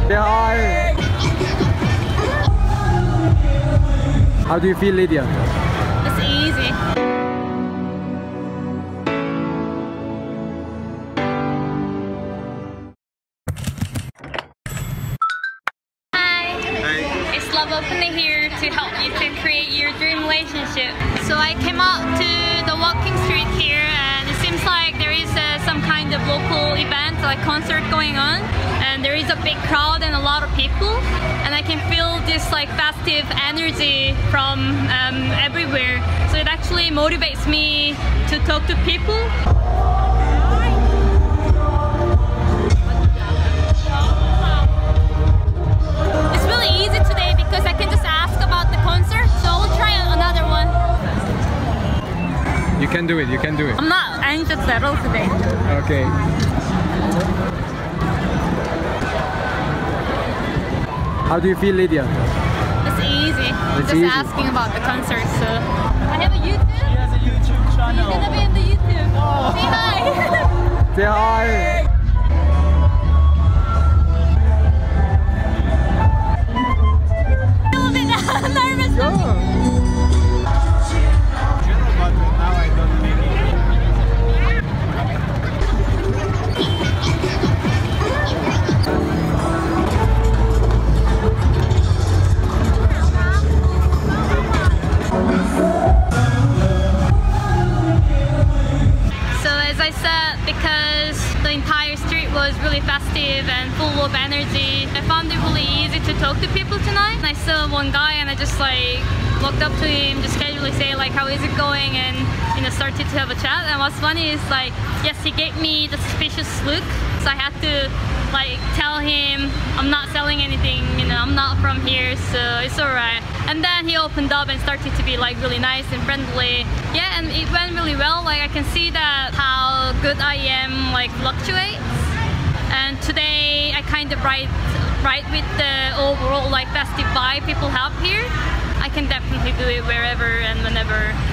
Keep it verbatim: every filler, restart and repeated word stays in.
Say hi. How do you feel, Lydia? It's easy. Openly here to help you to create your dream relationship. So I came out to the walking street here, and it seems like there is uh, some kind of local event, like concert going on, and there is a big crowd and a lot of people, and I can feel this like festive energy from um, everywhere. So it actually motivates me to talk to people. It's really easy today because I can just ask about the concert, so I'll try another one. You can do it, you can do it. I'm not anxious at all today. Okay. How do you feel, Lydia? It's easy. It's just easy. asking about the concert, so... I have a YouTube? She has a YouTube channel. You're gonna be in the YouTube. Oh. Say hi! Say hi! Nervous. Go. But now I don't make it. So as I said, because the entire street was really festive and full of energy, I found it really easy to talk to people tonight. I saw one guy and I just like walked up to him, just casually say like, how is it going, and you know, started to have a chat. And what's funny is like, yes, he gave me the suspicious look, so I had to like tell him I'm not selling anything, you know, I'm not from here, so it's alright. And then he opened up and started to be like really nice and friendly. Yeah, and it went really well. Like I can see that how good I am like fluctuates. And today I kind of ride, ride with the overall like festive vibe people have here. I can definitely do it wherever and whenever.